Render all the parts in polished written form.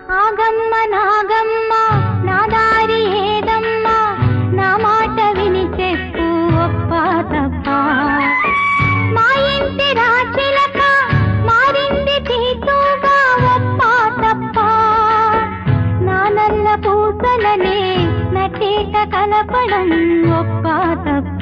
ఆగమ్మ నాగమ్మ నా దారి ఏదమ్మా నా మాట విని చెప్పు ఒప్ప తప్ప మా ఇంటి రాచిలక మారింది తీతుగా ఒప్ప తప్ప నా నల్ల పూసలనే నటేట కలపడం ఒప్ప తప్ప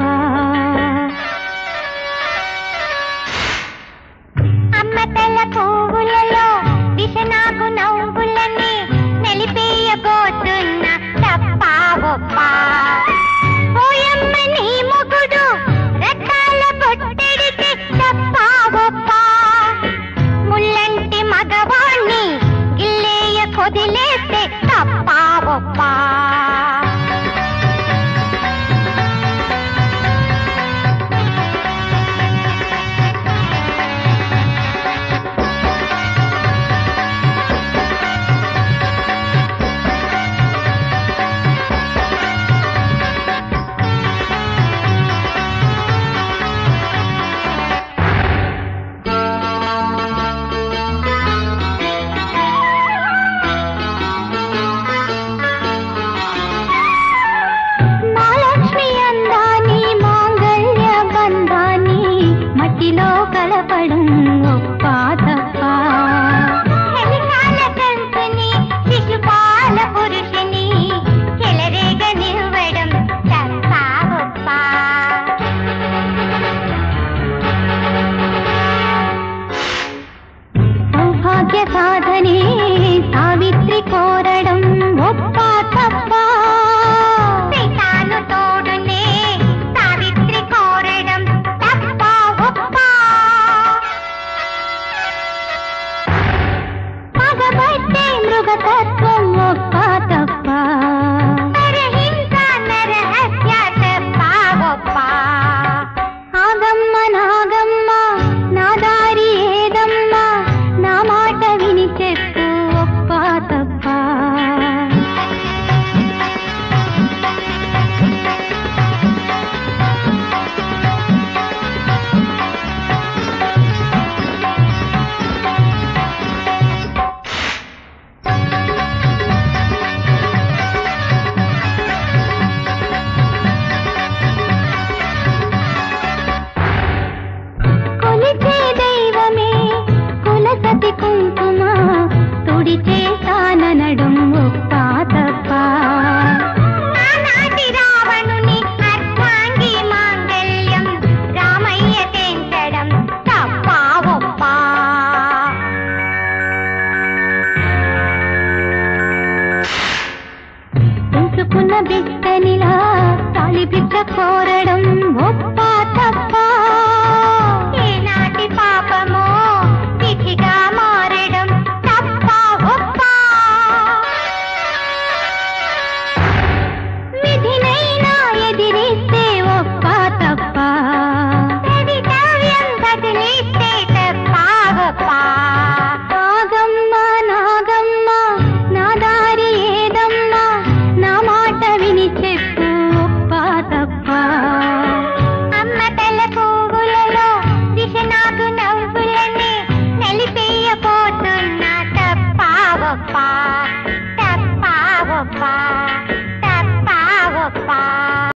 అమ్మ తెల్ల పువ్వులలో దిశ నాకు నవ్వులని నిలిపేయబోతున్న తప్ప ఒప్ప పోయమ్మ నీ మొగుడు రకాల పొట్టెడితే తప్ప ఒప్ప ముల్లంటి మగవాణ్ణి గిల్లేయ కొదిలేస్తే తప్ప ఒప్ప కలపడం ఒప్ప తప్ప కంపెనీ శిశుపాల పురుషుని చెలరేగ నివ్వడం తప్ప ఒప్ప సౌభాగ్య సాధనే సావిత్రి కోరడం ఒప్ప తప్ప పితాను తోడునే సావిత్రి కోరడం తప్ప ఒప్ప మగబట్టే మృగతత్వం ఒప్ప తప్ప నరహింస నరహత్య తప్ప ఒప్ప ఆగమ్మ నాగమ్మ నా దారి ఏదమ్మా నా మాట విని చెప్పు ఒప్ప తప్ప సతి కుంకుమ తుడిచే తాననడం ఒప్ప తప్ప నాటి రావణుని అర్ధాంగి మాంగళ్యం రామయ్య తెంచడం తప్ప ఒప్ప ఉంచుకున్న బిడ్డనిలా తాళి బిడ్డ కోరడం ఒప్ప